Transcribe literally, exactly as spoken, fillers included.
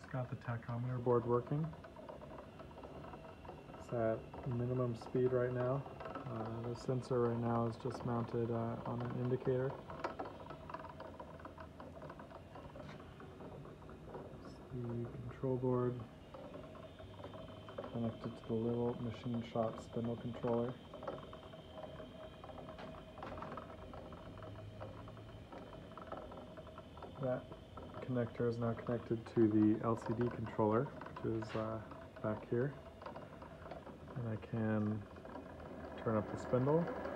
got the tachometer board working. It's at minimum speed right now. Uh, the sensor right now is just mounted uh, on an indicator. The control board connected to the little machine shop spindle controller. That connector is now connected to the L C D controller, which is uh, back here. And I can turn up the spindle